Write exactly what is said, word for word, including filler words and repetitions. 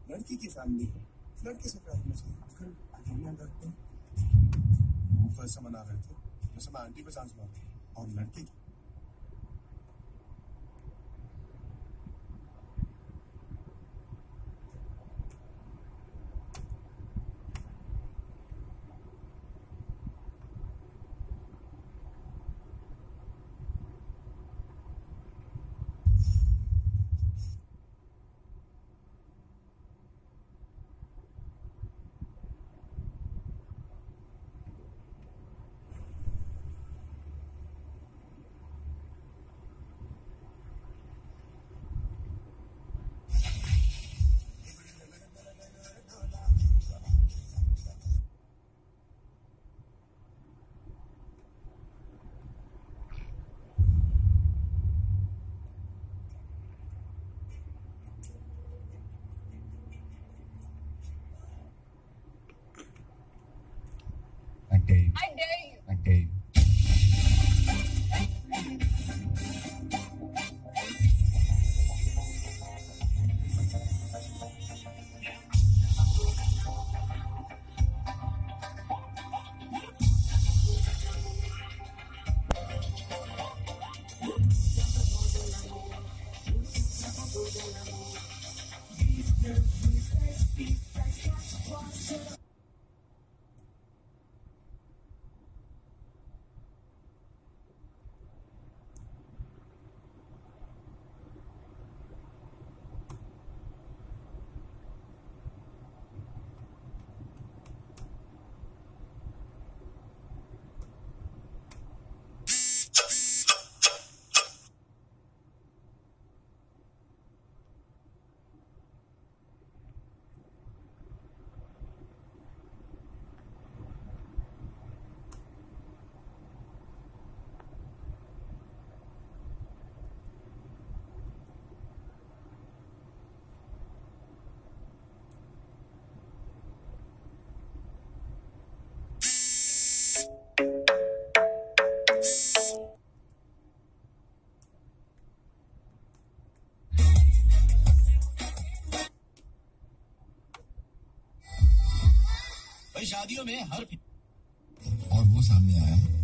लड़की की फैमिली है, लड़के से प्यार करना चाहिए। आजकल आंटियां करते हैं, वो को ऐसा मना रहे थे जैसे मैं आंटी पे सांस मार रही हूँ, और लड़के की I dare you. I dare you. I dare you. भाई शादियों में हर और वो सामने आया